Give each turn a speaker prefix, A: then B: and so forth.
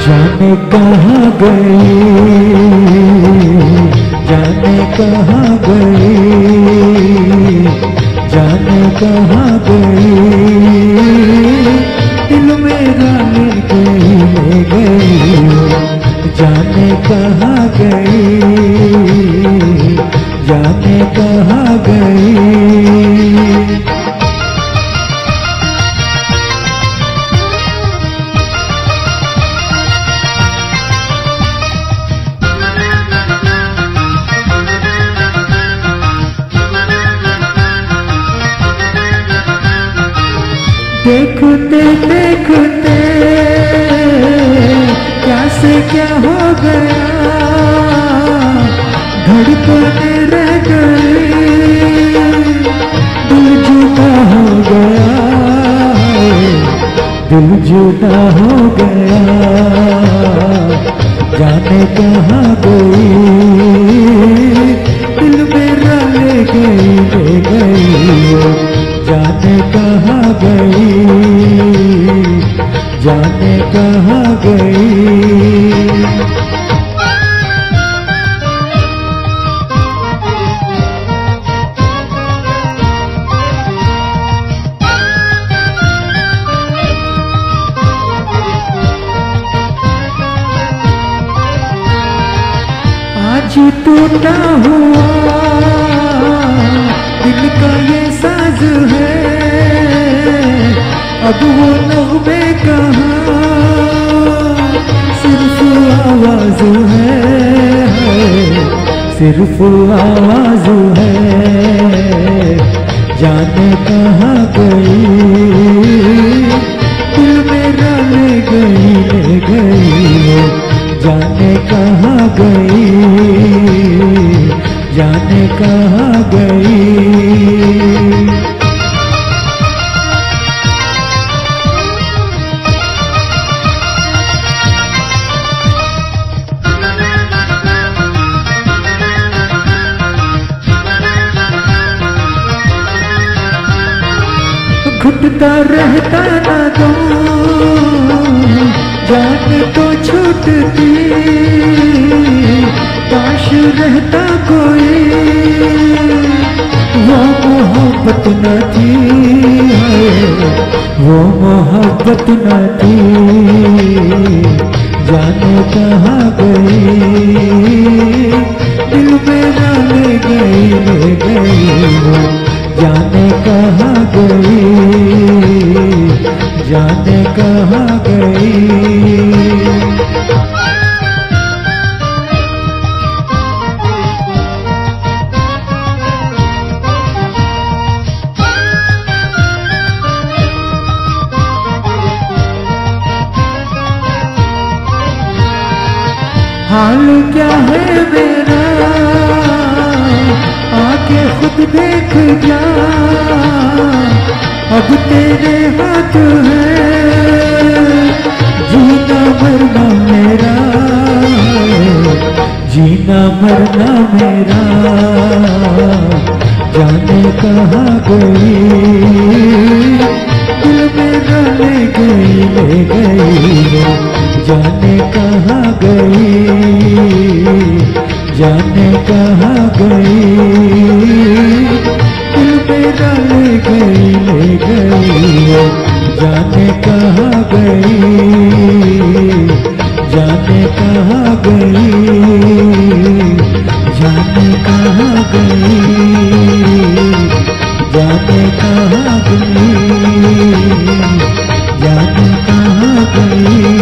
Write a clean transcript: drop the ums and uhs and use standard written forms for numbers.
A: जाने कहाँ गई, जाने कहाँ गई, जाने कहाँ गई, दिल मेरा ले गई, जाने कहाँ गई, जाने कहाँ गई। देखते देखते क्या से क्या हो गया, धड़कने रह गई, दिल जुदा हो गया, दिल जुदा हो गया, जाने कहाँ गई, दिल मेरा ले गई, जाने कहाँ गई, जाने कहाँ गई। आज टूटा हुआ दिल का ये साज है, अब वो नग़्मे कहाँ, सिर्फ आवाज़ है, सिर्फ आवाज़ है, जाने कहाँ गई, दिल मेरा ले गई, जाने कहाँ गई, जाने कहाँ गई। घुटता रहता ना दो, जान तो छूटती, काश रहता कोई, वो मोहब्बत न थी, वो मोहब्बत न थी, जाने कहाँ गई, दिल मेरा ले गई, जाने कहाँ गई, जाने कहाँ गई। हाल क्या है मेरा, आके खुद देख जा, अब तेरे हाथ है, जीना मरना मेरा, जीना मरना मेरा, जाने कहाँ गई, दिल मेरा ले गई, जाने कहाँ गई, जाने कहाँ गई, दिल मेरा ले गई, जाने कहाँ गई, जाने कहाँ गई, जाने कहाँ गई, जाने कहाँ गई, जाने कहाँ गई।